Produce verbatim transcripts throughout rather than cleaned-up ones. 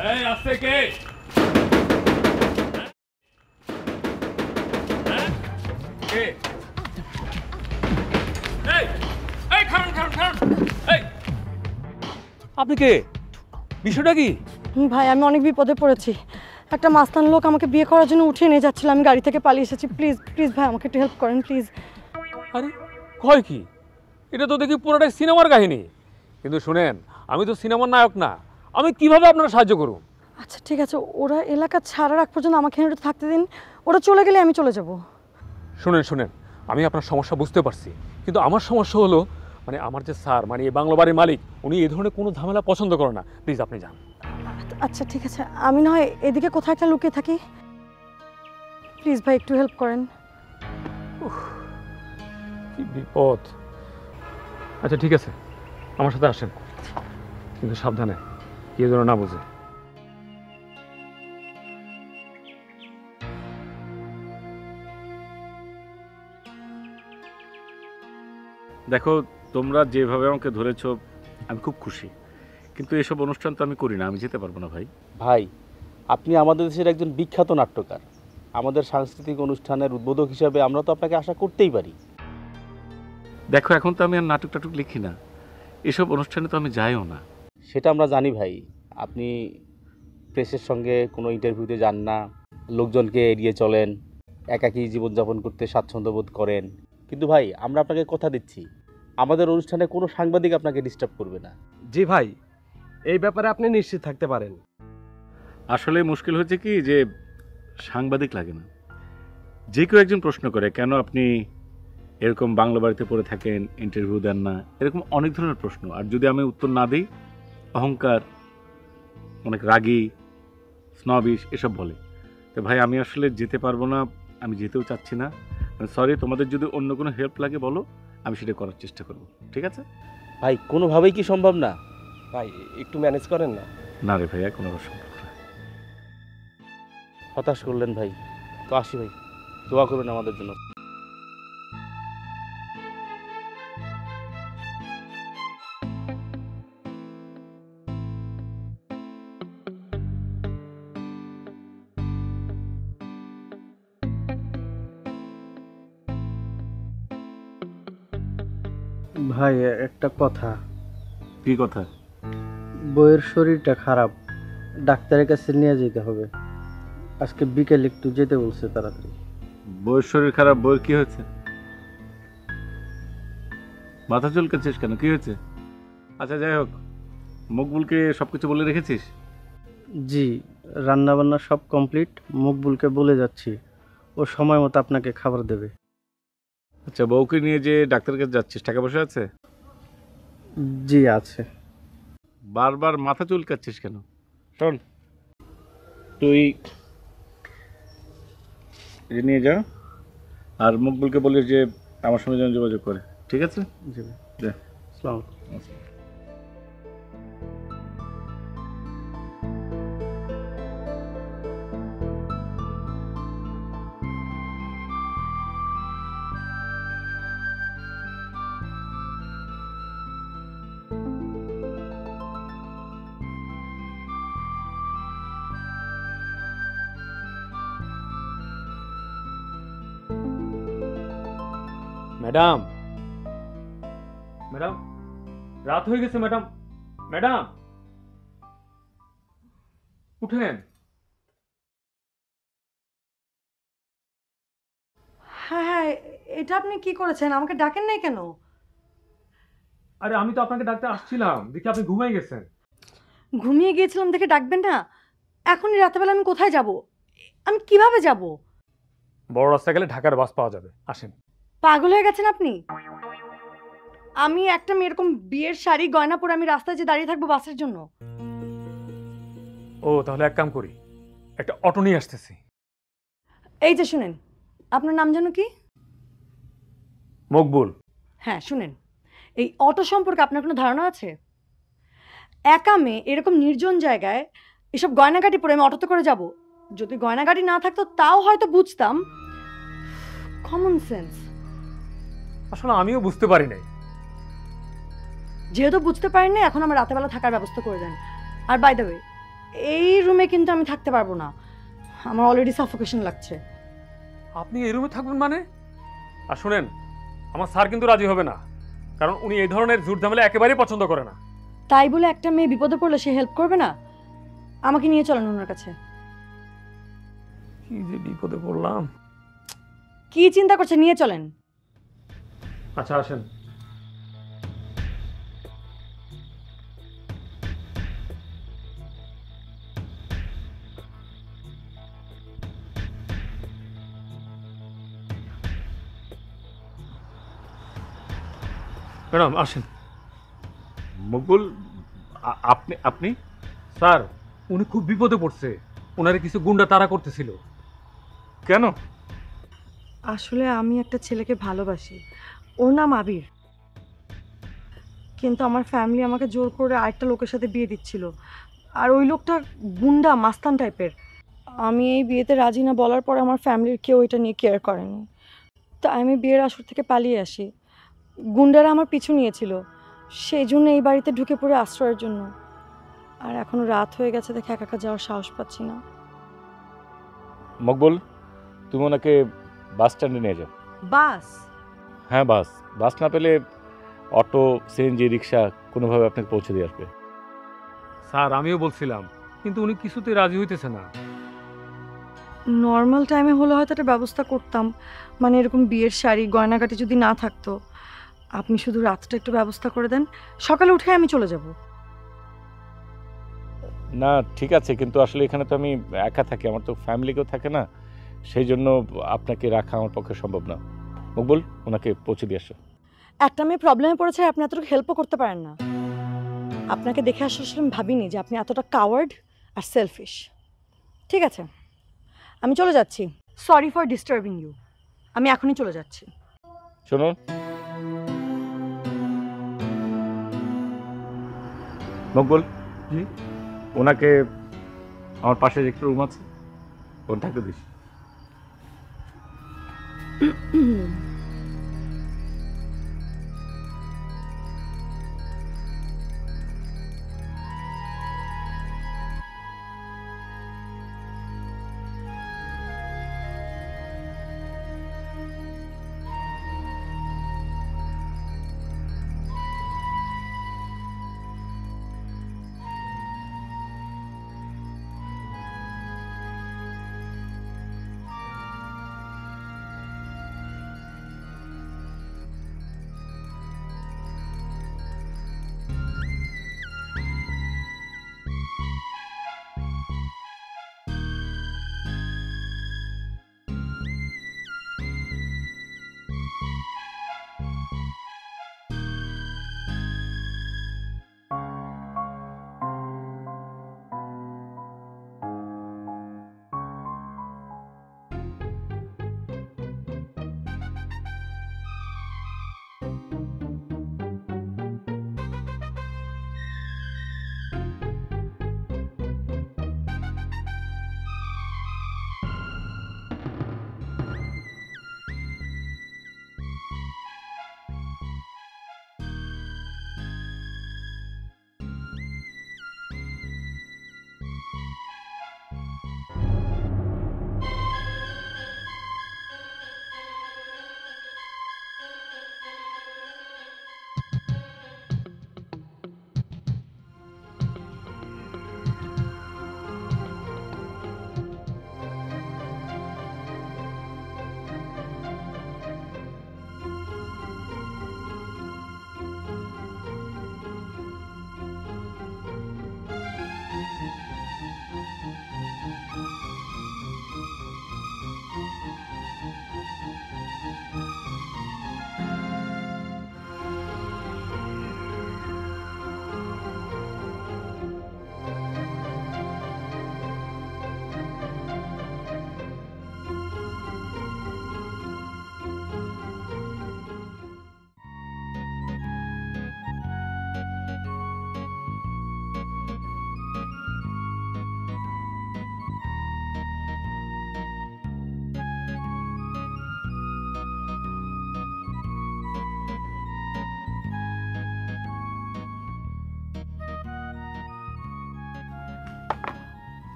এই আসছে কে? হ্যাঁ কে? এই এই খান খান খান এই আপনি কে? বিষয়টা কি? ভাই আমি অনেক বিপদে পড়েছি। একটা মাস্তান লোক আমাকে বিয়ে করার জন্য উঠিয়ে নিয়ে যাচ্ছিল, আমি গাড়ি থেকে পালিয়ে এসেছি। প্লিজ প্লিজ ভাই আমাকে একটু হেল্প করেন প্লিজ। আরে কয় কি? এটা তো দেখি পুরোটাই সিনেমার কাহিনী। কিন্তু শুনেন, আমি তো সিনেমার নায়ক না, আমি কিভাবে আপনারা সাহায্য করব? আচ্ছা ঠিক আছে, ওরা এলাকা ছাড়ার আগ পর্যন্ত আমাকে এখানে একটু থাকতে দিন, ওরা চলে গেলে আমি চলে যাব। শুনেন শুনেন, আমি আপনার সমস্যা বুঝতে পারছি, কিন্তু আমার সমস্যা হলো মানে আমার যে স্যার মানে এই বাংলা বাড়ির মালিক, উনি এই ধরনের কোনো ঝামেলা পছন্দ করে না। প্লিজ আপনি যান। আচ্ছা ঠিক আছে, আমি না হয় এদিকে কোথাও একটা লুকিয়ে থাকি। প্লিজ ভাই একটু হেল্প করেন। কি বিপদ। আচ্ছা ঠিক আছে, আমার সাথে আসেন, কিন্তু সাবধানে, কেউ যেন না বুঝে। দেখো, তোমরা যেভাবে আমাকে ধরেছো আমি খুব খুশি, কিন্তু এসব অনুষ্ঠান তো আমি করি না, আমি যেতে পারবো না ভাই। ভাই, আপনি আমাদের দেশের একজন বিখ্যাত নাট্যকার, আমাদের সাংস্কৃতিক অনুষ্ঠানের উদ্বোধক হিসাবে আমরা তো আপনাকে আশা করতেই পারি। দেখো, এখন তো আমি আর নাটক টাটক লিখি না, এসব অনুষ্ঠানে তো আমি যাইও না। সেটা আমরা জানি ভাই, আপনি প্রেসের সঙ্গে কোনো ইন্টারভিউতে যান না, লোকজনকে এড়িয়ে চলেন, একাকী জীবনযাপন করতে স্বাচ্ছন্দ্য বোধ করেন। কিন্তু ভাই, আমরা আপনাকে কথা দিচ্ছি, আমাদের অনুষ্ঠানে কোনো সাংবাদিক আপনাকে ডিস্টার্ব করবে না। জি ভাই, এই ব্যাপারে আপনি নিশ্চিত থাকতে পারেন। আসলে মুশকিল হচ্ছে কি যে সাংবাদিক লাগে না, যে কেউ একজন প্রশ্ন করে কেন আপনি এরকম বাংলা বাড়িতে পড়ে থাকেন, ইন্টারভিউ দেন না, এরকম অনেক ধরনের প্রশ্ন। আর যদি আমি উত্তর না দিই, অহংকার, অনেক রাগী, স্নবিশ এসব বলে। তো ভাই আমি আসলে যেতে পারবো না, আমি যেতেও চাচ্ছি না। সরি, তোমাদের যদি অন্য কোনো হেল্প লাগে বলো, আমি সেটা করার চেষ্টা করব। ঠিক আছে ভাই, কোনোভাবেই কি সম্ভব না? ভাই একটু ম্যানেজ করেন না। না রে ভাইয়া, কোনো সম্ভব না। হতাশ করলেন ভাই, তো আসি ভাই, দোয়া করবেন আমাদের জন্য। ভাই একটা কথা। কি কথা? বইয়ের শরীরটা খারাপ, ডাক্তারের কাছে নিয়ে যেতে হবে। আজকে বিকেলে একটু যেতে বলছে তাড়াতাড়ি। বইয়ের শরীর খারাপ? বইয়ের কি হয়েছে? মাথা চুলকাচ্ছিস কেন, কি হয়েছে? আচ্ছা যাই হোক, মকবুলকে সব কিছু বলে রেখেছিস? জি, রান্না বান্না সব কমপ্লিট, মকবুলকে বলে যাচ্ছি, ও সময় মতো আপনাকে খাবার দেবে। আচ্ছা, বউকে নিয়ে যে ডাক্তারের কাছে যাচ্ছিস, টাকা পয়সা আছে? জি আছে। বারবার মাথা চুলকাচ্ছিস কেন? শোন, তুই এটা নিয়ে যা, আর মকবুলকে বলিস যে আমার সঙ্গে যেন যোগাযোগ করে। ঠিক আছে? জি ভাই। যা। আসসালামু আলাইকুম। ম্যাডাম, ম্যাডাম, রাত হয়ে গেছে ম্যাডাম, ম্যাডাম উঠেন। হ্যাঁ হ্যাঁ, এটা আপনি কি করেছেন? আমাকে ডাকেন নাই কেন? আরে আমি তো আপনাকে ডাকতে আসছিলাম, দেখি আপনি ঘুমাই গেছেন। ঘুমিয়ে গিয়েছিলাম দেখে ডাকবেন না? এখনই রাতেবেলা আমি কোথায় যাব? আমি কিভাবে যাব? বড় রাস্তা গেলে ঢাকার বাস পাওয়া যাবে, আসেন। পাগল হয়ে গেছেন আপনি? আমি একটা মেয়ে এরকম বিয়ের শাড়ি গয়না পরে আমি রাস্তায় যে দাঁড়িয়ে থাকবো বাসের জন্য? ও তাহলে এক কাম করি, একটা অটো নিয়ে আসতেছি। এই যে শুনেন, আপনার নাম যেন কি? মকবুল। হ্যাঁ শুনেন, এই অটো সম্পর্কে আপনার কোনো ধারণা আছে? একা মেয়ে এরকম নির্জন জায়গায় এসব গয়নাগাটি পরে আমি অটোতে করে যাব? যদি গয়নাগাটি না থাকতো তাও হয়তো বুঝতাম, কমন সেন্স। আসলে আমিও বুঝতে পারি নাই। যেহেতু বুঝতে পারেন না, এখন আমার রাতেবেলা থাকার ব্যবস্থা করে দেন। আর বাই দ্য ওয়ে, এই রুমে কিন্তু আমি থাকতে পারবো না, আমার অলরেডি সাফোকেশন লাগছে। আপনি এই রুমে থাকবেন মানে? আর শুনেন, আমার স্যার কিন্তু রাজি হবে না, কারণ উনি এই ধরনের ঝুট ঝামেলা একেবারেই পছন্দ করে না। তাই বলে একটা মেয়ে বিপদে পড়লে সে হেল্প করবে না? আমাকে নিয়ে চলেন ওনার কাছে। কি যে বিপদে পড়লাম। কি চিন্তা করছে, নিয়ে চলেন। আচ্ছা আসেন। ম্যাডাম আসেন। মকবুল, আ- আপনি আপনি স্যার, উনি খুব বিপদে পড়ছে, ওনারে কিছু গুন্ডা তাড়া করতেছিল। কেন? আসলে আমি একটা ছেলেকে ভালোবাসি, ওর নাম আবির। কিন্তু আমার ফ্যামিলি আমাকে জোর করে আরেকটা লোকের সাথে বিয়ে দিচ্ছিল, আর ওই লোকটা গুন্ডা মাস্তান টাইপের। আমি এই বিয়েতে রাজি না বলার পরে আমার ফ্যামিলির কেউ এটা নিয়ে কেয়ার করেনি, তাই আমি বিয়ের আসর থেকে পালিয়ে আসি। গুন্ডারা আমার পিছু নিয়েছিল, সেই জন্য এই বাড়িতে ঢুকে পড়ে আশ্রয়ের জন্য। আর এখনো রাত হয়ে গেছে দেখে একা একা যাওয়ার সাহস পাচ্ছি না। মকবুল, তুমি ওনাকে বাস স্ট্যান্ডে নিয়ে যাও। বাস? হ্যাঁ বাস। বাস না পেলে অটো, সিএনজি, রিক্সা কোনোভাবে আপনাকে পৌঁছে দিয়ে আসবে। স্যার আমিও বলছিলাম, কিন্তু উনি কিছুতেই রাজি হইতেছে না। নর্মাল টাইমে হলে হয়তো একটা ব্যবস্থা করতাম, মানে এরকম বিয়ের শাড়ি গয়নাগাটি যদি না থাকতো। আপনি শুধু রাতটা একটু ব্যবস্থা করে দেন, সকালে উঠে আমি চলে যাব। না ঠিক আছে, কিন্তু আসলে এখানে তো আমি একা থাকি, আমার তো ফ্যামিলি কেউ থাকে না, সেই জন্য আপনাকে রাখা আমার পক্ষে সম্ভব না। মকবুল, ওনাকে পৌঁছে দিয়ে আসো। একটা মেয়ে প্রবলেমে পড়েছে, আপনি এতটুকু হেল্পও করতে পারেন না। আপনাকে দেখে আসলে আমি ভাবিনি যে আপনি এতটা কাওয়ার্ড আর সেলফিশ। ঠিক আছে, আমি চলে যাচ্ছি। Sorry for disturbing you. আমি এখনই চলে যাচ্ছি। শুনুন মকবুল, জি? ওনাকে আমার পাশে যে একটা রুম আছে ওখানে থাকতে দিস।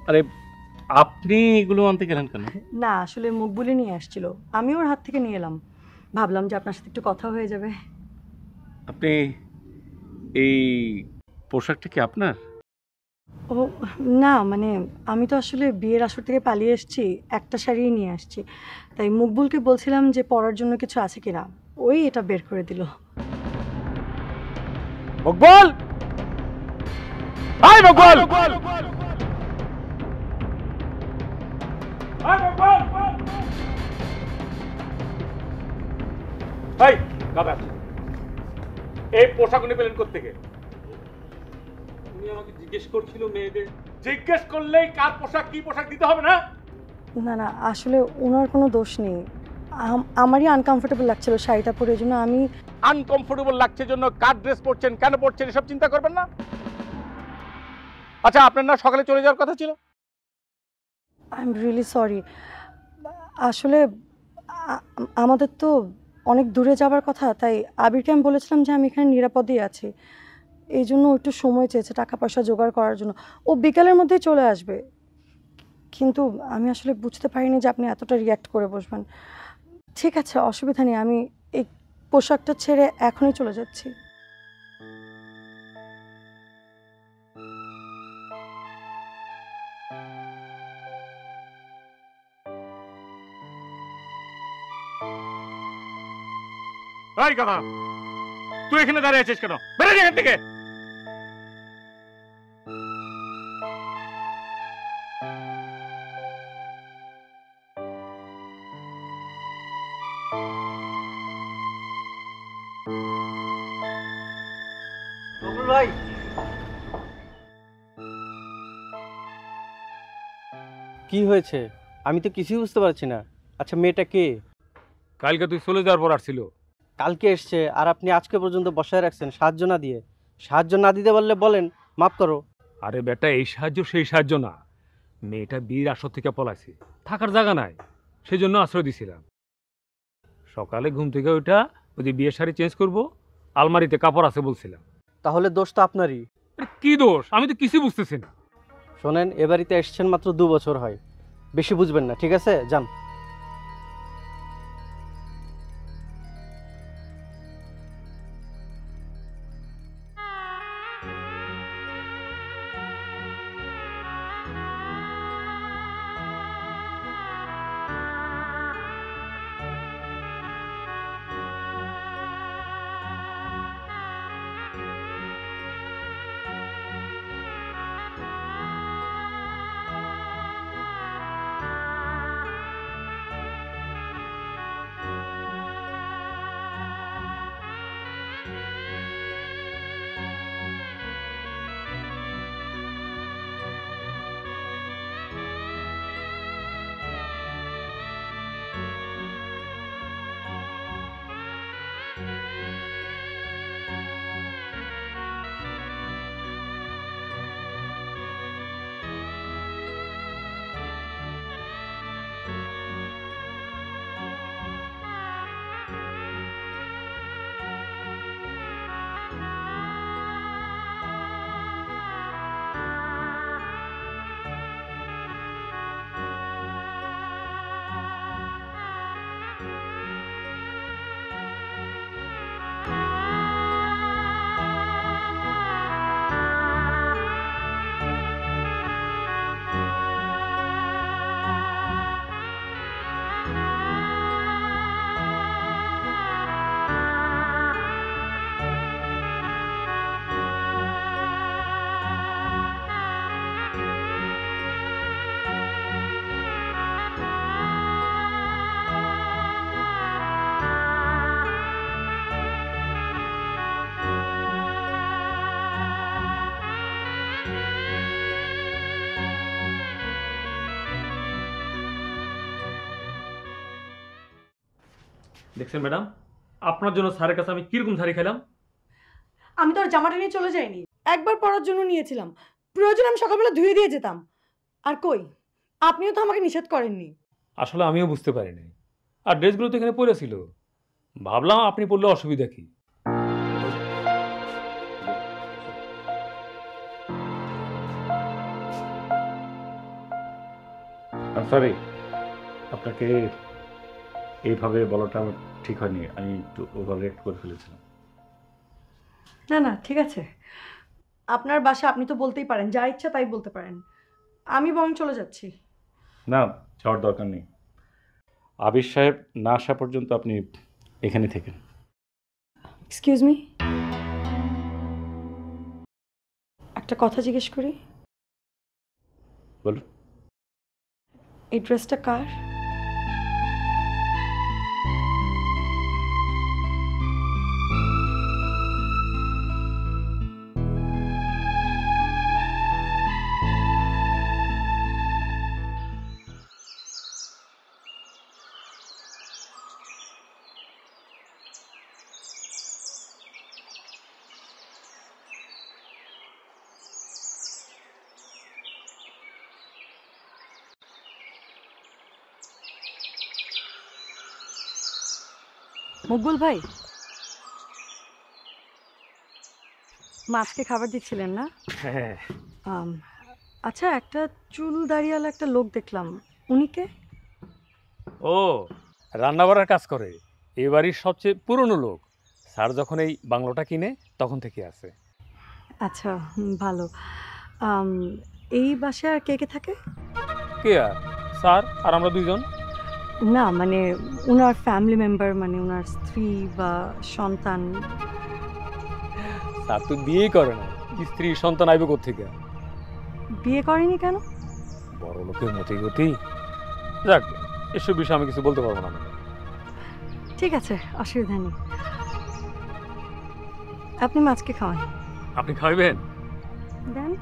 আরে আপনি এগুলো আনতে গেলেন কেন? না আসলে মুখ বলে নিয়ে আসছিল, আমি ওর হাত থেকে নিয়ে এলাম, ভাবলাম যে আপনার সাথে একটু কথা হয়ে যাবে। আপনি এই পোশাকটা কি আপনার? ও না, মানে আমি তো আসলে বিয়ের আসর থেকে পালিয়ে এসেছি, একটা শাড়ি নিয়ে আসছি, তাই মুকবুলকে বলছিলাম যে পরার জন্য কিছু আছে কিনা, ওই এটা বের করে দিল। Maqbool, hi Maqbool, hi Maqbool, hi দাদা, এই পোশাক উনি পেলেন কোত্থেকে? উনি আমাকে জিজ্ঞেস করছিল মেয়েদের, জিজ্ঞেস করলেই কার পোশাক কি পোশাক দিতে হবে না? না না আসলে ওনার কোনো দোষ নেই, আম- আমারই আনকমফোর্টেবল লাগছিল শাড়িটা পরে, এই জন্য আমি। আনকমফোর্টেবল লাগছে জন্য কার ড্রেস পরছেন, কেন পরছেন এসব চিন্তা করবেন না। আচ্ছা আপনার না সকালে চলে যাওয়ার কথা ছিল? আই এম রিয়েলি সরি, আসলে আ- আমাদের তো অনেক দূরে যাবার কথা, তাই আবিরকে আমি বলেছিলাম যে আমি এখানে নিরাপদেই আছি, এই জন্য ও একটু সময় চেয়েছে টাকা পয়সা জোগাড় করার জন্য, ও বিকালের মধ্যেই চলে আসবে, কিন্তু আমি আসলে বুঝতে পারিনি যে আপনি এতটা রিয়্যাক্ট করে বসবেন। ঠিক আছে অসুবিধা নেই, আমি এই পোশাকটা ছেড়ে এখনই চলে যাচ্ছি। এই কথা, তুই এখানে দাঁড়িয়ে আছিস কেন? বেরো এখান থেকে। ভাই কি হয়েছে? আমি তো কিছুই বুঝতে পারছি না। আচ্ছা মেয়েটা কে? কালকে তুই চলে যাওয়ার পর আসছিল। কালকে এসছে আর আপনি আজকে পর্যন্ত বসায় রাখছেন সাহায্য না দিয়ে। সাহায্য না দিতে পারলে বলেন, মাফ করো। আরে বেটা, এই সাহায্য সেই সাহায্য না, মেয়েটা বীর আসর থেকে পলাইছে, থাকার জায়গা নাই, সেই জন্য আশ্রয় দিছিলাম। সকালে ঘুম থেকে ওইটা ওই যে বিয়ের শাড়ি চেঞ্জ করব, আলমারিতে কাপড় আছে বলছিলাম। তাহলে দোষ তো আপনারই। আরে কি দোষ? আমি তো কিছু বুঝতেছি না। শোনেন, এ বাড়িতে এসছেন মাত্র দু বছর হয়, বেশি বুঝবেন না, ঠিক আছে? যান। দেখছেন ম্যাডাম, আপনার জন্য স্যারের কাছে আমি কিরকম শাড়ি খেলাম। আমি তো আর জামাটা নিয়ে চলে যাইনি, একবার পরার জন্য নিয়েছিলাম, প্রয়োজন আমি সকালবেলা ধুয়ে দিয়ে যেতাম, আর কই আপনিও তো আমাকে নিষেধ করেননি। আসলে আমিও বুঝতে পারিনি, আর ড্রেসগুলো তো এখানে পড়েছিল, ভাবলাম আপনি পড়লে অসুবিধা কি। সরি, আপনাকে এইভাবে বলাটা আমার ঠিক হয়নি, আমি একটু ওভার রিঅ্যাক্ট করে ফেলেছিলাম। না না ঠিক আছে, আপনার বাসা, আপনি তো বলতেই পারেন, যা ইচ্ছা তাই বলতে পারেন। আমি বরং চলে যাচ্ছি। না, যাওয়ার দরকার নেই। আবির সাহেব না আসা পর্যন্ত আপনি এখানে থেকেন। এক্সকিউজ মি, একটা কথা জিজ্ঞেস করি। বলুন। এই ড্রেসটা কার? মকবুল ভাই, মাছকে খাবার দিচ্ছিলেন না? হ্যাঁ, আম, আচ্ছা, একটা চুল দাড়িওয়ালা একটা লোক দেখলাম, উনি কে? ও রান্না বাড়ার কাজ করে, এই বাড়ির সবচেয়ে পুরনো লোক। স্যার যখন এই বাংলোটা কিনে তখন থেকে আছে। আচ্ছা, হুম, ভালো। আম, এই বাসায় আর কে কে থাকে? কে আর? স্যার আর আমরা দুইজন। না মানে ওনার ফ্যামিলি মেম্বার, মানে ওনার স্ত্রী বা সন্তান। স্যার তো বিয়েই করে না, স্ত্রী সন্তান আইবে কোত্থেকে? বিয়ে করেনি কেন? বড় লোকের মতি গতি। যাক, এসব বিষয়ে আমি কিছু বলতে পারবো না। ঠিক আছে, অসুবিধা নেই। আপনি মাছকে খাওয়ান। আপনি খাইবেন? দেন।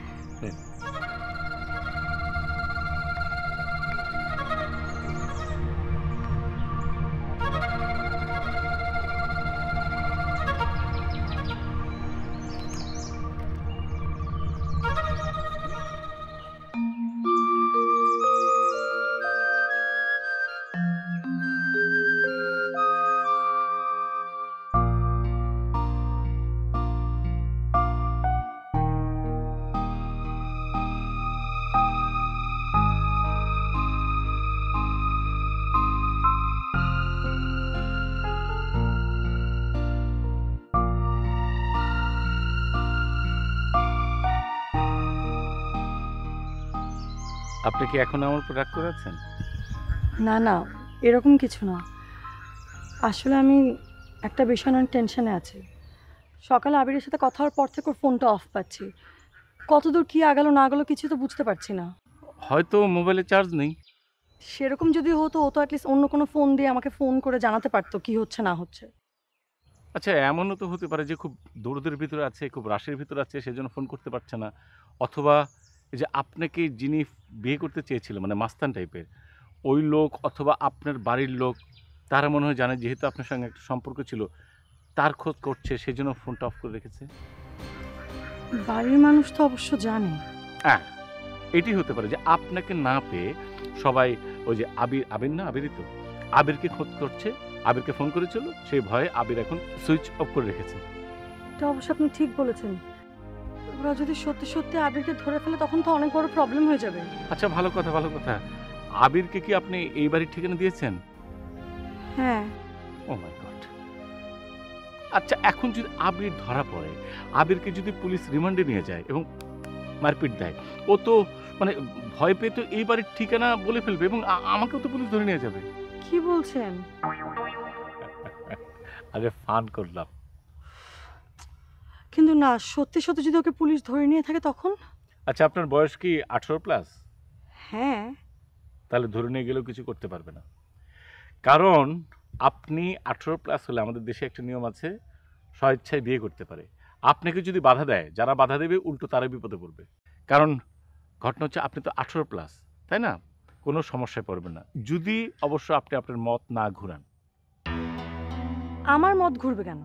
আপনি কি এখন আমার উপর রাগ করে আছেন? না না, এরকম কিছু না। আসলে আমি একটা বিষয় নিয়ে টেনশনে আছি। সকালে আবিরের সাথে কথা হওয়ার পর থেকে ওর ফোনটা অফ পাচ্ছি। কতদূর কি আগালো না আগালো কিছু তো বুঝতে পারছি না। হয়তো মোবাইলে চার্জ নেই। সেরকম যদি হতো, ও তো অ্যাটলিস্ট অন্য কোনো ফোন দিয়ে আমাকে ফোন করে জানাতে পারতো কি হচ্ছে না হচ্ছে। আচ্ছা, এমনও তো হতে পারে যে খুব দৌড়দের ভিতরে আছে, খুব রাশের ভিতরে আছে, সেজন্য ফোন করতে পারছে না। অথবা এই যে আপনাকে যিনি বিয়ে করতে চেয়েছিল, মানে মাস্তান টাইপের ওই লোক, অথবা আপনার বাড়ির লোক, তারা মনে হয় জানে যেহেতু আপনার সঙ্গে একটা সম্পর্ক ছিল, তার খোঁজ করছে, সেজন্য ফোনটা অফ করে রেখেছে। বাড়ির মানুষ তো অবশ্য জানে। হ্যাঁ, এটি হতে পারে যে আপনাকে না পেয়ে সবাই ওই যে আবির, আবির না আবিরই তো, আবিরকে খোঁজ করছে, আবিরকে ফোন করেছিল, সেই ভয়ে আবির এখন সুইচ অফ করে রেখেছে। এটা অবশ্য আপনি ঠিক বলেছেন। ওরা যদি সত্যি সত্যি আবিরকে ধরে ফেলে তখন তো অনেক বড় প্রবলেম হয়ে যাবে। আচ্ছা, ভালো কথা ভালো কথা। আবিরকে কি আপনি এই বাড়ির ঠিকানা দিয়েছেন? হ্যাঁ। Oh my God. আচ্ছা, এখন যদি আবির ধরা পড়ে, আবিরকে যদি পুলিশ রিমান্ডে নিয়ে যায় এবং মারপিট দেয়, ও তো মানে ভয় পেয়ে তো এই বাড়ির ঠিকানা বলে ফেলবে এবং আ- আমাকেও তো পুলিশ ধরে নিয়ে যাবে। কি বলছেন? আরে ফান করলাম। কিন্তু না, সত্যি সত্যি যদি ওকে পুলিশ ধরে নিয়ে থাকে তখন? আচ্ছা, আপনার বয়স কি আঠারো প্লাস? হ্যাঁ। তাহলে ধরে নিয়ে গেলেও কিছু করতে পারবে না, কারণ আপনি আঠারো প্লাস হলে আমাদের দেশে একটা নিয়ম আছে, স্বেচ্ছায় বিয়ে করতে পারে। আপনাকে যদি বাধা দেয়, যারা বাধা দেবে উল্টো তারাই বিপদে পড়বে। কারণ ঘটনা হচ্ছে আপনি তো আঠারো প্লাস, তাই না? কোনো সমস্যায় পড়বেন না, যদি অবশ্য আপনি আপনার মত না ঘুরান। আমার মত ঘুরবে কেন?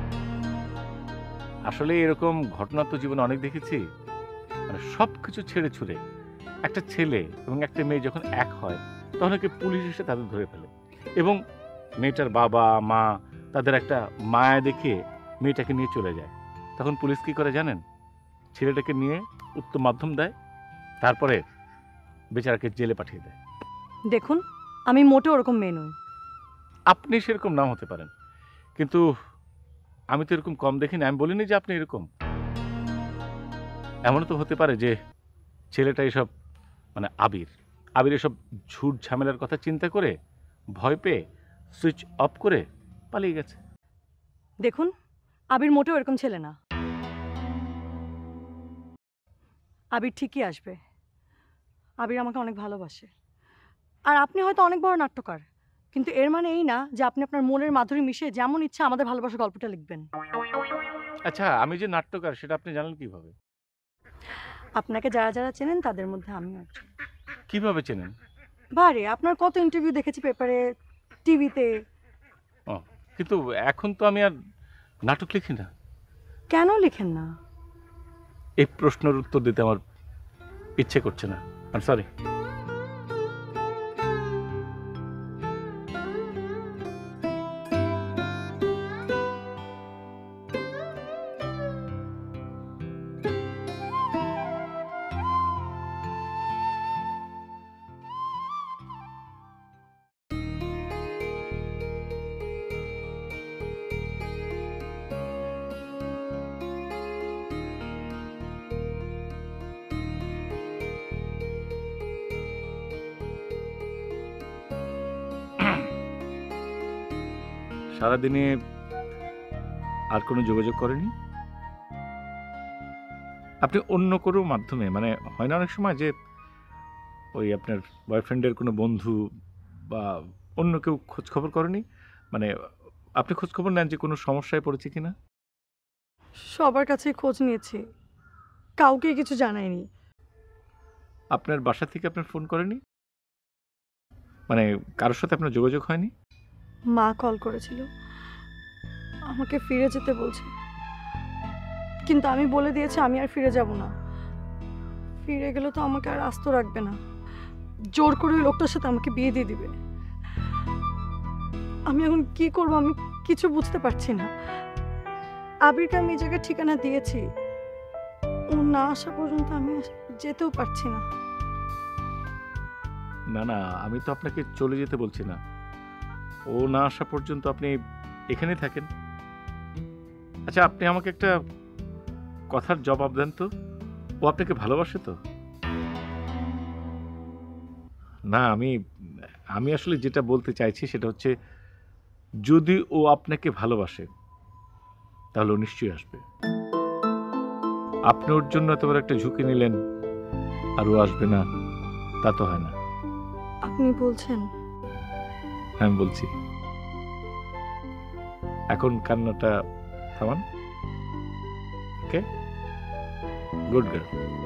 আসলে এরকম ঘটনা তো জীবনে অনেক দেখেছি। মানে সব কিছু ছেড়ে ছুড়ে একটা ছেলে এবং একটা মেয়ে যখন এক হয়, তখন একে পুলিশ এসে তাদের ধরে ফেলে এবং মেয়েটার বাবা মা তাদের একটা মায়া দেখিয়ে মেয়েটাকে নিয়ে চলে যায়। তখন পুলিশ কী করে জানেন? ছেলেটাকে নিয়ে উত্তম মাধ্যম দেয়, তারপরে বেচারাকে জেলে পাঠিয়ে দেয়। দেখুন, আমি মোটেও ওরকম মেয়ে নই। আপনি সেরকম নাও হতে পারেন, কিন্তু আমি তো এরকম কম দেখিনি। আমি বলিনি যে আপনি এরকম। এমনও তো হতে পারে যে ছেলেটা এসব মানে আবির আবির এসব ঝুট ঝামেলার কথা চিন্তা করে ভয় পেয়ে সুইচ অফ করে পালিয়ে গেছে। দেখুন, আবির মোটেও এরকম ছেলে না। আবির ঠিকই আসবে। আবির আমাকে অনেক ভালোবাসে। আর আপনি হয়তো অনেক বড় নাট্যকার, কিন্তু এর মানে এই না যে আপনি আপনার মনের মাধুরী মিশিয়ে যেমন ইচ্ছা আমাদের ভালোবাসার গল্পটা লিখবেন। আচ্ছা, আমি যে নাট্যকার সেটা আপনি জানেন কিভাবে? আপনাকে যারা যারা চেনেন তাদের মধ্যে আমিও একজন। কিভাবে চেনেন? বারে আপনার কত ইন্টারভিউ দেখেছি পেপারে, টিভিতে। ও, কিন্তু এখন তো আমি আর নাটক লিখি না। কেন লিখেন না? এই প্রশ্নের উত্তর দিতে আমার ইচ্ছে করছে না। I am sorry. সারাদিনে আর কোনো যোগাযোগ করেনি? আপনি অন্য কোনো মাধ্যমে, মানে হয় না অনেক সময় যে ওই আপনার বয়ফ্রেন্ডের কোনো বন্ধু বা অন্য কেউ খোঁজ খবর করেনি? মানে আপনি খোঁজ খবর নেন যে কোনো সমস্যায় পড়েছে কিনা? সবার কাছে খোঁজ নিয়েছি, কাউকে কিছু জানাইনি। আপনার বাসা থেকে আপনার ফোন করেনি? মানে কারোর সাথে আপনার যোগাযোগ হয়নি? মা কল করেছিল, আমাকে ফিরে যেতে বলছে, কিন্তু আমি বলে দিয়েছি আমি আর ফিরে যাব না। ফিরে গেলে তো আমাকে আর আস্ত রাখবে না, জোর করে ওই লোকটার সাথে আমাকে বিয়ে দিয়ে দিবে। আমি এখন কি করব আমি কিছু বুঝতে পারছি না। আবিরকে আমি এই জায়গায় ঠিকানা দিয়েছি, ও না আসা পর্যন্ত আমি যেতেও পারছি না। না না, আমি তো আপনাকে চলে যেতে বলছি না। ও না আসা পর্যন্ত আপনি এখানে থাকেন। আচ্ছা, আপনি আমাকে একটা কথার জবাব দেন তো, ও আপনাকে ভালোবাসে তো? না, আমি আমি আসলে যেটা বলতে চাইছি সেটা হচ্ছে, যদি ও আপনাকে ভালোবাসে তাহলে ও নিশ্চয়ই আসবে। আপনি ওর জন্য এত বড় একটা ঝুঁকি নিলেন আর ও আসবে না, তা তো হয় না। আপনি বলছেন? আমি বলছি। এখন কান্নাটা থামান। Okay, good girl.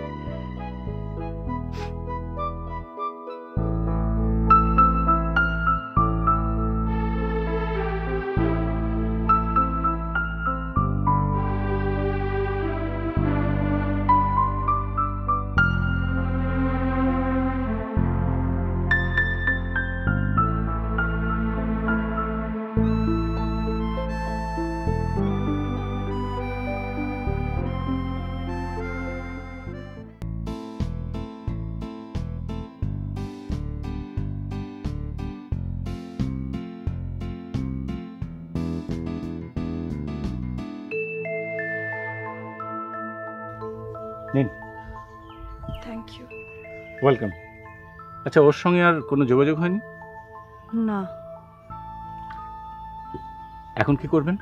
নিন। Thank you. ওয়েলকাম। আচ্ছা, ওর সঙ্গে আর কোনো যোগাযোগ হয়নি? না। এখন কি করবেন?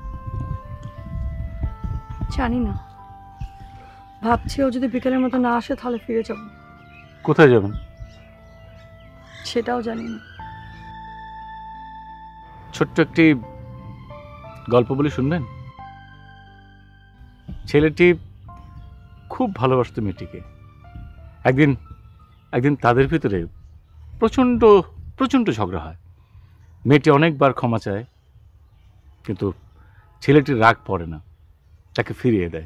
জানি না, ভাবছি ও যদি বিকেলের মতো না আসে তাহলে ফিরে যাব। কোথায় যাবেন? সেটাও জানি না। ছোট্ট একটি গল্প বলি, শুনবেন? ছেলেটি খুব ভালোবাসত মেয়েটিকে। একদিন একদিন তাদের ভিতরে প্রচণ্ড প্রচণ্ড ঝগড়া হয়। মেয়েটি অনেকবার ক্ষমা চায়, কিন্তু ছেলেটির রাগ পড়ে না, তাকে ফিরিয়ে দেয়।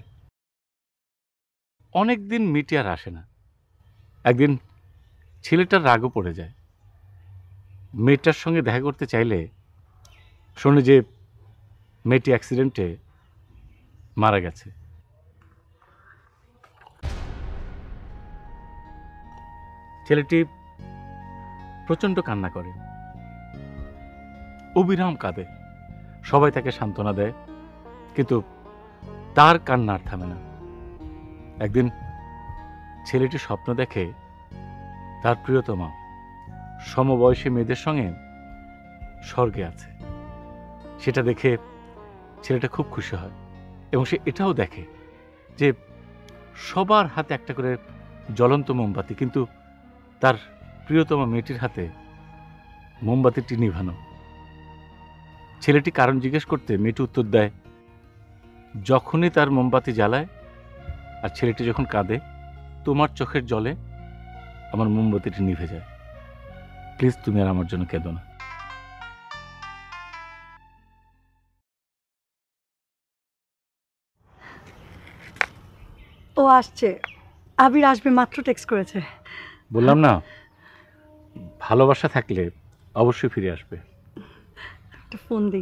অনেক দিন মেয়েটি আর আসে না। একদিন ছেলেটার রাগও পড়ে যায়। মেয়েটার সঙ্গে দেখা করতে চাইলে শোনে যে মেয়েটি অ্যাক্সিডেন্টে মারা গেছে। ছেলেটি প্রচণ্ড কান্না করে, অবিরাম কাঁদে। সবাই তাকে সান্ত্বনা দেয়, কিন্তু তার কান্না আর থামে না। একদিন ছেলেটি স্বপ্ন দেখে তার প্রিয়তমা সমবয়সী মেয়েদের সঙ্গে স্বর্গে আছে। সেটা দেখে ছেলেটা খুব খুশি হয়, এবং সে এটাও দেখে যে সবার হাতে একটা করে জ্বলন্ত মোমবাতি, কিন্তু তার প্রিয়তমা মেয়েটির হাতে মোমবাতিটি নিভানো। ছেলেটি কারণ জিজ্ঞেস করতে মেয়েটি উত্তর দেয়, যখনই তার মোমবাতি জ্বালায় আর ছেলেটি যখন কাঁদে, তোমার চোখের জলে আমার মোমবাতিটি নিভে যায়। প্লিজ তুমি আর আমার জন্য কেঁদো না। ও আসছে, আবির আসবে মাত্র টেক্সট করেছে। বললাম না, ভালোবাসা থাকলে অবশ্যই ফিরে আসবে। একটা ফোন দিই।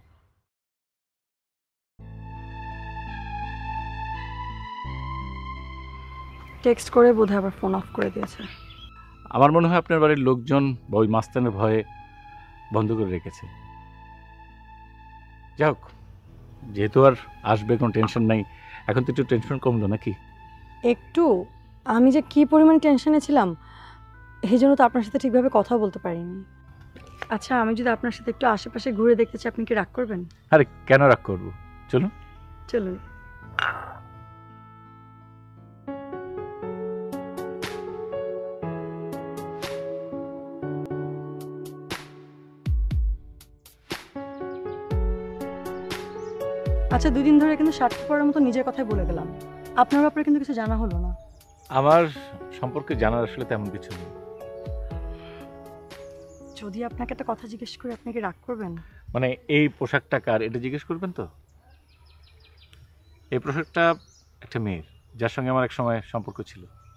টেক্সট করে বোধহয় আবার ফোন অফ করে দিয়েছে। আমার মনে হয় আপনার বাড়ির লোকজন বা ওই মাস্তানের ভয়ে বন্ধ করে রেখেছে। যাক, যেহেতু আর আসবে, কোনো টেনশন নাই। এখন তো একটু টেনশন কমলো নাকি? একটু, আমি যে কি পরিমাণ টেনশনে ছিলাম এই জন্য তো আপনার সাথে ঠিকভাবে কথা বলতে পারিনি। আচ্ছা, আমি যদি আপনার সাথে একটু আশেপাশে ঘুরে দেখতে চাই, আপনি কি রাগ করবেন? আরে কেন রাগ করবো, চলুন। চলুন। আচ্ছা, দুদিন ধরে কিন্তু স্বার্থ পড়ার মতো নিজের কথাই বলে গেলাম। আপনার ব্যাপারে কিন্তু কিছু জানা হলো না। আমার সম্পর্কে জানার আসলে তেমন কিছু নেই। যদি আপনাকে একটা কথা জিজ্ঞেস করি, আপনি কি রাগ করবেন? মানে এই পোশাকটা কার, এটা জিজ্ঞেস করবেন তো? এই পোশাকটা একটা মেয়ের, যার সঙ্গে আমার এক সময় সম্পর্ক ছিল।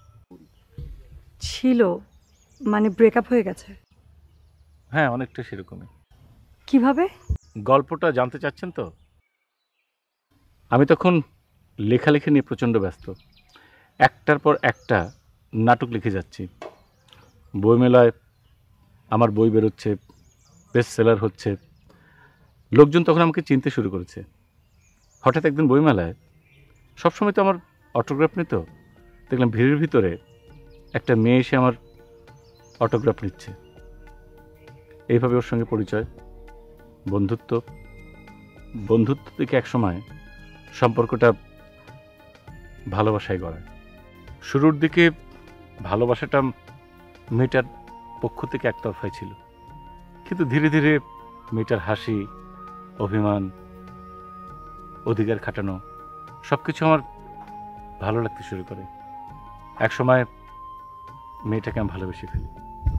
ছিল মানে ব্রেকআপ হয়ে গেছে? হ্যাঁ, অনেকটা সেরকমই। কিভাবে? গল্পটা জানতে চাচ্ছেন তো? আমি তখন লেখালেখি নিয়ে প্রচণ্ড ব্যস্ত। একটার পর একটা নাটক লিখে যাচ্ছি। বইমেলায় আমার বই বেরোচ্ছে, বেস্ট সেলার হচ্ছে। লোকজন তখন আমাকে চিনতে শুরু করেছে। হঠাৎ একদিন বইমেলায়, সবসময় তো আমার অটোগ্রাফ নিত, দেখলাম ভিড়ের ভিতরে একটা মেয়ে এসে আমার অটোগ্রাফ নিচ্ছে। এইভাবে ওর সঙ্গে পরিচয়, বন্ধুত্ব। বন্ধুত্ব থেকে এক সময় সম্পর্কটা ভালোবাসায় গড়ায়। শুরুর দিকে ভালোবাসাটা মেয়েটার পক্ষ থেকে একতরফাই ছিল, কিন্তু ধীরে ধীরে মেয়েটার হাসি, অভিমান, অধিকার খাটানো সব কিছু আমার ভালো লাগতে শুরু করে। এক সময় মেয়েটাকে আমি ভালোবেসে ফেলি।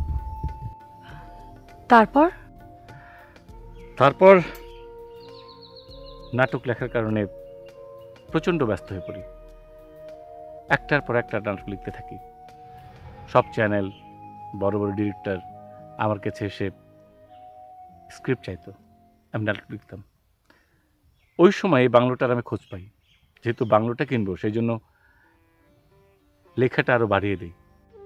তারপর? তারপর নাটক লেখার কারণে প্রচণ্ড ব্যস্ত হয়ে পড়ি। একটার পর একটা নাটক লিখতে থাকি। সব চ্যানেল, বড় বড় ডিরেক্টর আমার কাছে এসে স্ক্রিপ্ট চাইতো, আমি নাটক লিখতাম। ওই সময় এই বাংলোটার আমি খোঁজ পাই। যেহেতু বাংলোটা কিনবো, সেই জন্য লেখাটা আরও বাড়িয়ে দিই।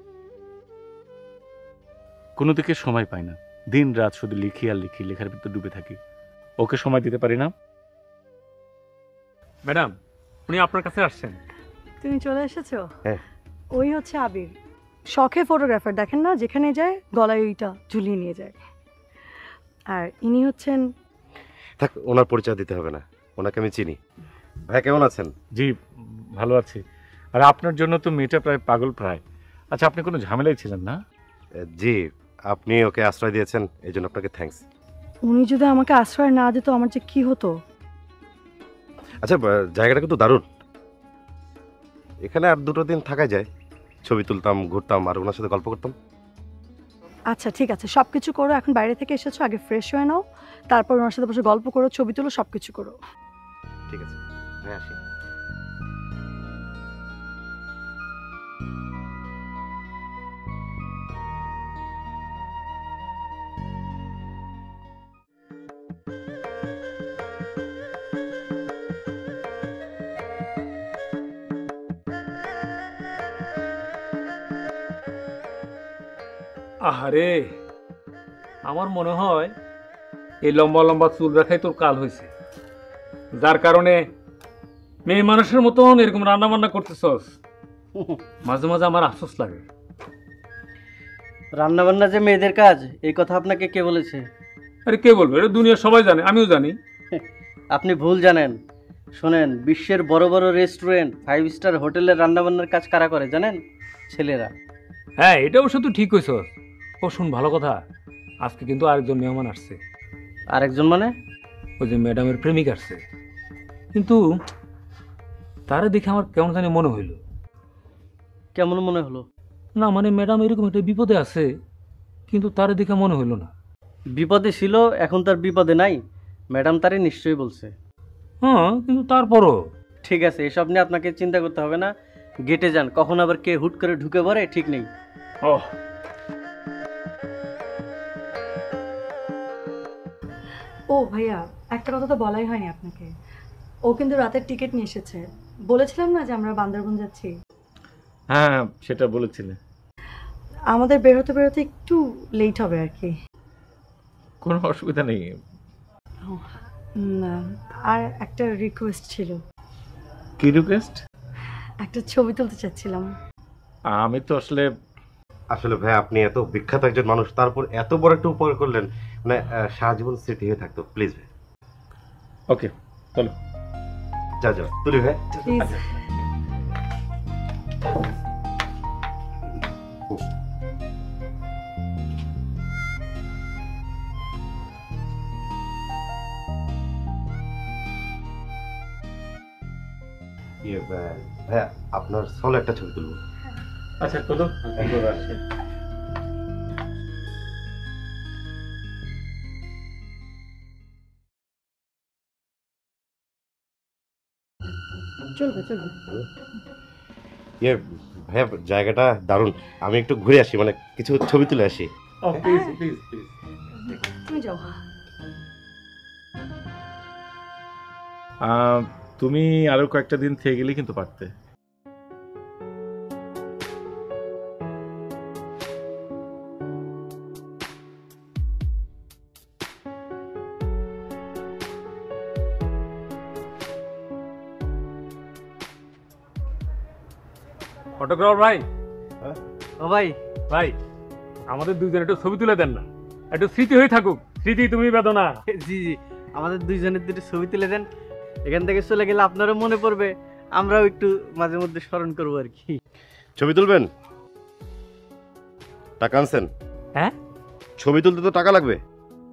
কোনো দিকে সময় পাই না, দিন রাত শুধু লিখি আর লিখি, লেখার ভিতর ডুবে থাকি। ওকে সময় দিতে পারি না। ম্যাডাম, উনি আপনার কাছে আসছেন। তুমি চলে এসেছো? হ্যাঁ। ওই হচ্ছে আবির, শখে ফটোগ্রাফার। দেখেন না, যেখানে যায় গলায় ওইটা ঝুলিয়ে নিয়ে যায়। আর ইনি হচ্ছেন। থাক, ওনার পরিচয় দিতে হবে না, ওনাকে আমি চিনি। ভাই কেমন আছেন? জি, ভালো আছি। আর আপনার জন্য তো মেয়েটা প্রায় পাগল প্রায়। আচ্ছা, আপনি কোনো ঝামেলাই ছিলেন না? জি, আপনি ওকে আশ্রয় দিয়েছেন, এই জন্য আপনাকে থ্যাঙ্কস। উনি যদি আমাকে আশ্রয় না দিত, আমার যে কি হতো। আচ্ছা, জায়গাটা কিন্তু দারুণ। এখানে আর দুটো দিন থাকা যায়, ছবি তুলতাম, ঘুরতাম, আর ওনার সাথে গল্প করতাম। আচ্ছা ঠিক আছে, সব কিছু করো। এখন বাইরে থেকে এসেছো, আগে ফ্রেশ হয়ে নাও, তারপর ওনার সাথে বসে গল্প করো, ছবি তুলো, সব কিছু করো। ঠিক আছে, হ্যাঁ আসি। আহারে, আমার মনে হয় এই লম্বা লম্বা চুল রাখাই তোর কাল হয়েছে, যার কারণে মেয়ে মানুষের মতন এরকম রান্না বান্না করতেছস। মাঝে মাঝে আমার আফসোস লাগে। রান্না বান্না যে মেয়েদের কাজ, এই কথা আপনাকে কে বলেছে? আরে কে বলবো, এটা দুনিয়ার সবাই জানে, আমিও জানি। আপনি ভুল জানেন। শোনেন, বিশ্বের বড় বড় রেস্টুরেন্ট, ফাইভ স্টার হোটেলের রান্নাবান্নার কাজ কারা করে জানেন? ছেলেরা। হ্যাঁ, এটা অবশ্য তুই ঠিক কইছস। ও শুন, ভালো কথা, আজকে কিন্তু আরেকজন মেহমান আসছে। আরেকজন মানে? ওই যে ম্যাডামের প্রেমিক আসছে, কিন্তু তারা দেখে আমার কেমন জানি মনে হইল। কেমন মনে হলো? না মানে ম্যাডাম এরকম একটা বিপদে আছে, কিন্তু তারা দেখে মনে হইল না। বিপদে ছিল, এখন তার বিপদে নাই। ম্যাডাম তারে নিশ্চয়ই বলছে। হ্যাঁ, কিন্তু তারপরও ঠিক আছে, এসব নিয়ে আপনাকে চিন্তা করতে হবে না। গেটে যান, কখন আবার কে হুট করে ঢুকে পড়ে ঠিক নেই। ও ও ভাইয়া, একটা কথা তো বলাই হয়নি আপনাকে। ও কিন্তু রাতের টিকিট নিয়ে এসেছে। বলেছিলাম না যে আমরা বান্দরবন যাচ্ছি। হ্যাঁ, সেটা বলেছিলে। আমাদের বেরোতে বেরোতে একটু লেট হবে আর কি। কোনো অসুবিধা নেই। না, আর একটা রিকোয়েস্ট ছিল। কি রিকোয়েস্ট? একটা ছবি তুলতে চাচ্ছিলাম। আমি তো আসলে আসলে ভাই, আপনি এত বিখ্যাত একজন মানুষ, তারপর এত বড় একটা উপকার করলেন, মানে আহ, সারা জীবন স্মৃতি হয়ে থাকতো। প্লিজ ভাই। ওকে, চলো। যা যা তুলি ভাই। প্লিজ। ইয়ে ভাই, ভাইয়া আপনার সলো একটা ছবি তুলবো। আচ্ছা, চলো। আসছি। চলবে চলবে। ইয়ে ভাইয়া, জায়গাটা দারুণ। আমি একটু ঘুরে আসি, মানে কিছু ছবি তুলে আসি। Oh please please please. তুমি যাও। তুমি আরো কয়েকটা দিন থেকে গেলে কিন্তু পারতে। ফটোগ্রাফার ভাই, ও ভাই, ভাই আমাদের দুইজন একটু ছবি তুলে দেন না, একটু স্মৃতি হয়ে থাকুক। স্মৃতি তুমি বেদনা। জি জি, আমাদের দুইজনের দুটো ছবি তুলে দেন। এখান থেকে চলে গেলে আপনারও মনে পড়বে, আমরাও একটু মাঝে মধ্যে স্মরণ করবো আর কি। ছবি তুলবেন? টাকা আনছেন? হ্যাঁ, ছবি তুলতে তো টাকা লাগবে।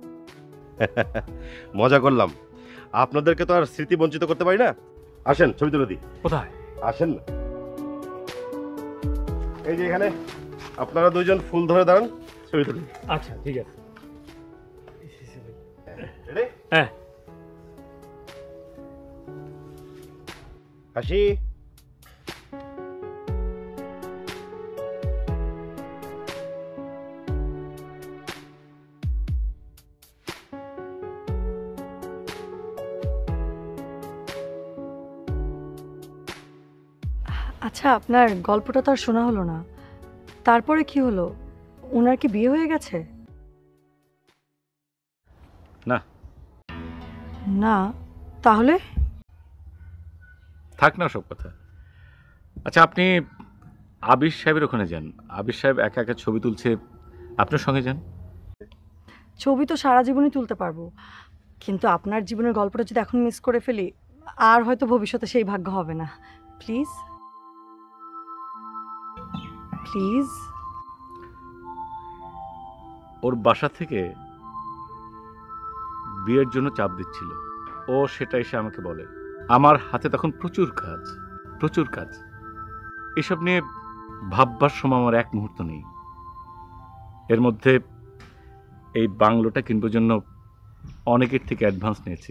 মজা করলাম, আপনাদেরকে তো আর স্মৃতি বঞ্চিত করতে পারি না। আসেন ছবি তুলে দিই। কোথায়? আসেন না, এই যে এখানে। আপনারা দুইজন ফুল ধরে দাঁড়ান, ছবি তুলি। আচ্ছা ঠিক আছে। রেডি? হ্যাঁ। হাসি। আচ্ছা, আপনার গল্পটা তো আর শোনা হলো না। তারপরে কি হলো? ওনার কি বিয়ে হয়ে গেছে? না। না? তাহলে? থাক না সব কথা। আচ্ছা, আপনি আবির সাহেবের ওখানে যান। আবির সাহেব একা একা ছবি তুলছে, আপনার সঙ্গে যান। ছবি তো সারা জীবনই তুলতে পারবো, কিন্তু আপনার জীবনের গল্পটা যদি এখন মিস করে ফেলি, আর হয়তো ভবিষ্যতে সেই ভাগ্য হবে না। Please please. ওর বাসা থেকে বিয়ের জন্য চাপ দিচ্ছিল, ও সেটা এসে আমাকে বলে। আমার হাতে তখন প্রচুর কাজ, প্রচুর কাজ। এসব নিয়ে ভাববার সময় আমার এক মুহূর্ত নেই। এর মধ্যে এই বাংলোটা কিনবার জন্য অনেকের থেকে অ্যাডভান্স নিয়েছি।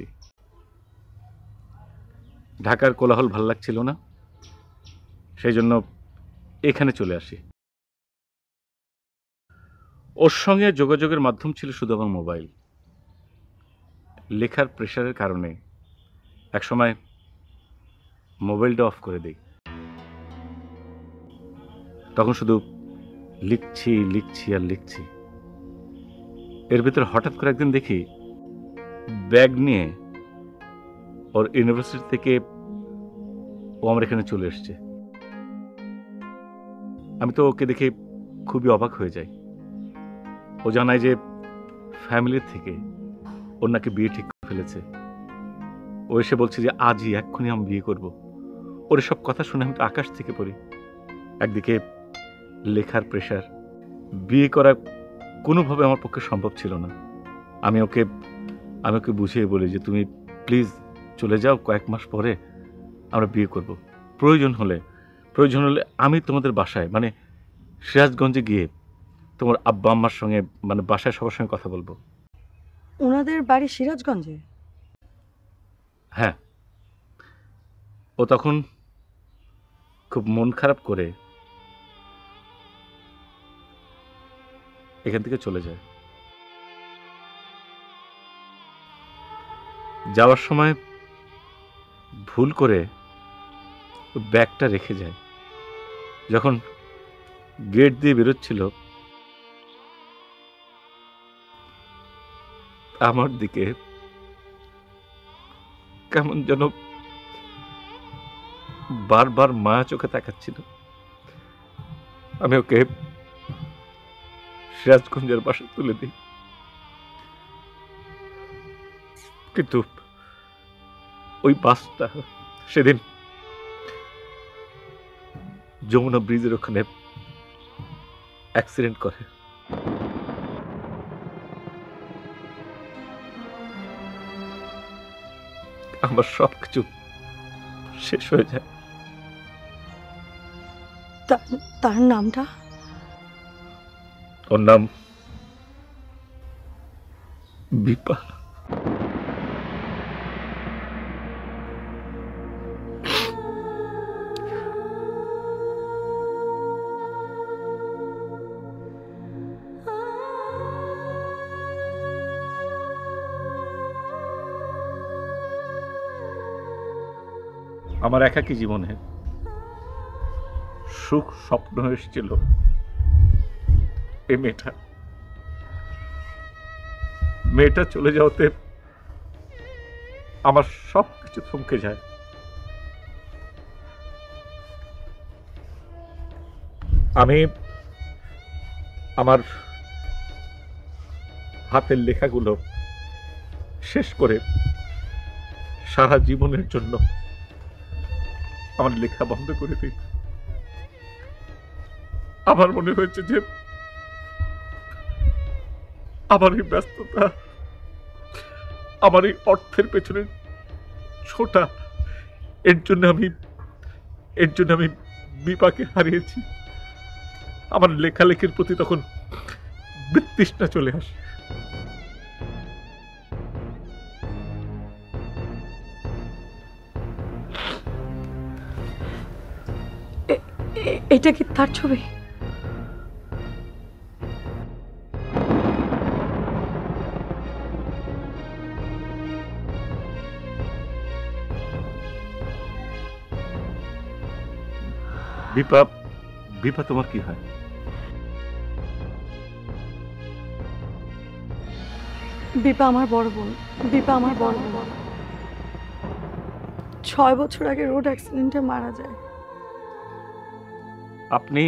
ঢাকার কোলাহল ভাল লাগছিল না, সেই জন্য এখানে চলে আসি। ওর সঙ্গে যোগাযোগের মাধ্যম ছিল শুধু আমার মোবাইল। লেখার প্রেশারের কারণে একসময় মোবাইলটা অফ করে দিই। তখন শুধু লিখছি লিখছি আর লিখছি। এর ভিতরে হঠাৎ করে একদিন দেখি ব্যাগ নিয়ে ওর ইউনিভার্সিটি থেকে ও আমার এখানে চলে এসছে। আমি তো ওকে দেখে খুবই অবাক হয়ে যাই। ও জানায় যে ফ্যামিলির থেকে ওর নাকি বিয়ে ঠিক করে ফেলেছে। ও এসে বলছে যে আজই এক্ষুনি আমি বিয়ে করব। ওর সব কথা শুনে আমি তো আকাশ থেকে পড়ি। একদিকে লেখার প্রেশার, বিয়ে করা কোনোভাবে আমার পক্ষে সম্ভব ছিল না। আমি ওকে আমি ওকে বুঝিয়ে বলি যে তুমি প্লিজ চলে যাও, কয়েক মাস পরে আমরা বিয়ে করব। প্রয়োজন হলে প্রয়োজন হলে আমি তোমাদের বাসায় মানে সিরাজগঞ্জে গিয়ে তোমার আব্বা আম্মার সঙ্গে মানে বাসায় সবার সঙ্গে কথা বলবো। ওনাদের বাড়ি সিরাজগঞ্জে? হ্যাঁ। ও তখন খুব মন খারাপ করে এখান থেকে চলে যায়। যাওয়ার সময় ভুল করে ব্যাগটা রেখে যায়। যখন গেট দিয়ে বেরোচ্ছিল আমার দিকে কেমন যেন বারবার মায়া চোখে তাকাচ্ছিল। আমি ওকে সিরাজগঞ্জের বাসায় তুলে দিই, কিন্তু ওই বাসটা সেদিন যমুনা ব্রিজের ওখানে অ্যাক্সিডেন্ট করে। আমার সবকিছু শেষ হয়ে যায়। তা- তার নামটা? ওর নাম বিপা। আমার একাকী জীবনে সুখ স্বপ্ন এসেছিল এই মেয়েটা মেয়েটা চলে যাওয়াতে আমার সব কিছু থমকে যায়। আমি আমার হাতের লেখাগুলো শেষ করে সারা জীবনের জন্য আমার লেখা বন্ধ করে দিই। আমার মনে হয়েছে যে আমার এই ব্যস্ততা, আমার এই অর্থের পেছনে ছোটা, এর জন্য আমি এর জন্য আমি বিপাকে হারিয়েছি। আমার লেখালেখির প্রতি তখন বিতৃষ্ণা চলে আসে। এ- এটা কি তার ছবি? বিপা বিপা তোমার কি হয়? বিপা আমার বড় বোন। বিপা আমার বড় বোন ছয় বছর আগে রোড অ্যাক্সিডেন্টে মারা যায়। আপনি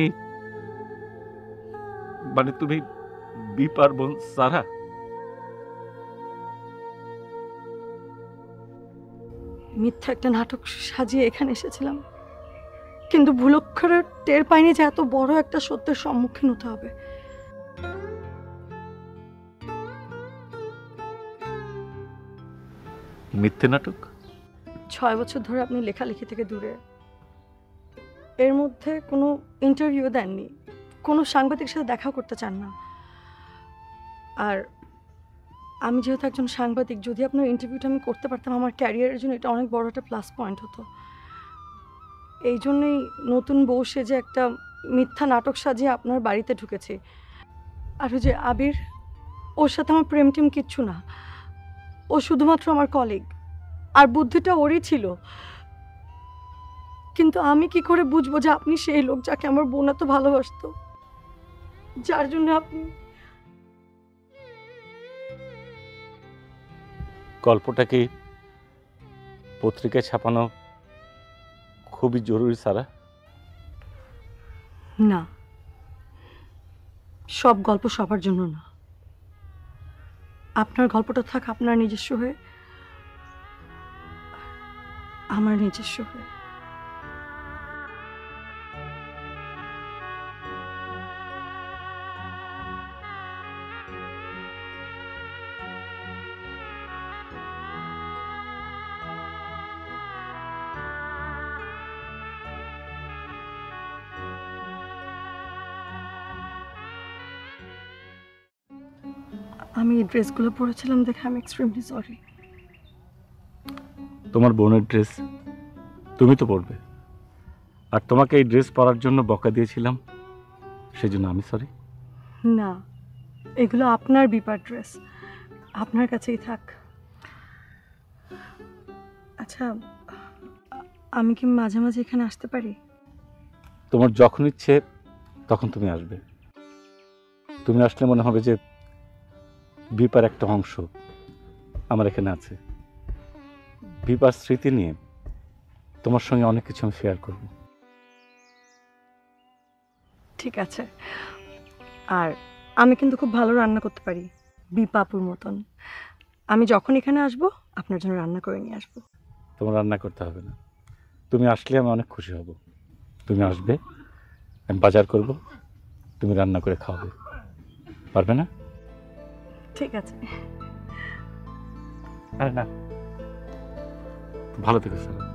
মানে তুমি বিপার বোন সারা? মিথ্যা একটা নাটক সাজিয়ে এখানে এসেছিলাম, কিন্তু ভুলক্ষরে টের পাইনি যে এত বড় একটা সত্যের সম্মুখীন হতে হবে। মিথ্যে নাটক? ছয় বছর ধরে আপনি লেখালেখি থেকে দূরে, এর মধ্যে কোনো ইন্টারভিউ দেননি, কোনো সাংবাদিকের সাথে দেখা করতে চান না। আর আমি যেহেতু একজন সাংবাদিক, যদি আপনার ইন্টারভিউটা আমি করতে পারতাম আমার ক্যারিয়ারের জন্য এটা অনেক বড় একটা প্লাস পয়েন্ট হতো। এই জন্যই নতুন বউ সেজে একটা মিথ্যা নাটক সাজিয়ে আপনার বাড়িতে ঢুকেছি। আর ওই যে আবির, ওর সাথে আমার প্রেম টেম কিচ্ছু না, ও শুধুমাত্র আমার কলিগ, আর বুদ্ধিটা ওরই ছিল। কিন্তু আমি কি করে বুঝবো যে আপনি সেই লোক যাকে আমার বোন এত ভালোবাসতো, যার জন্য আপনি গল্পটাকে পত্রিকায় ছাপানো খুবই জরুরি সারা। না, সব গল্প সবার জন্য না। আপনার গল্পটা থাক আপনার নিজস্ব হয়ে, আমার নিজস্ব হয়ে। আমি এই ড্রেসগুলো পরেছিলাম দেখে আমি এক্সট্রিমলি সরি। তোমার বোনের ড্রেস তুমি তো পরবে, আর তোমাকে এই ড্রেস পরার জন্য বকা দিয়েছিলাম, সেই জন্য আমি সরি। না, এগুলো আপনার বিপার ড্রেস, আপনার কাছেই থাক। আচ্ছা, আমি কি মাঝে মাঝে এখানে আসতে পারি? তোমার যখন ইচ্ছে তখন তুমি আসবে। তুমি আসলে মনে হবে যে বিপার একটা অংশ আমার এখানে আছে। বিপার স্মৃতি নিয়ে তোমার সঙ্গে অনেক কিছু আমি শেয়ার করব। ঠিক আছে। আর আমি কিন্তু খুব ভালো রান্না করতে পারি, বিপাপুর মতন। আমি যখন এখানে আসব আপনার জন্য রান্না করে নিয়ে আসবো। তোমার রান্না করতে হবে না, তুমি আসলে আমি অনেক খুশি হব। তুমি আসবে, আমি বাজার করব, তুমি রান্না করে খাওয়াবে, পারবে না? ঠিক আছে। হ্যাঁ না, ভালো থেকো স্যার।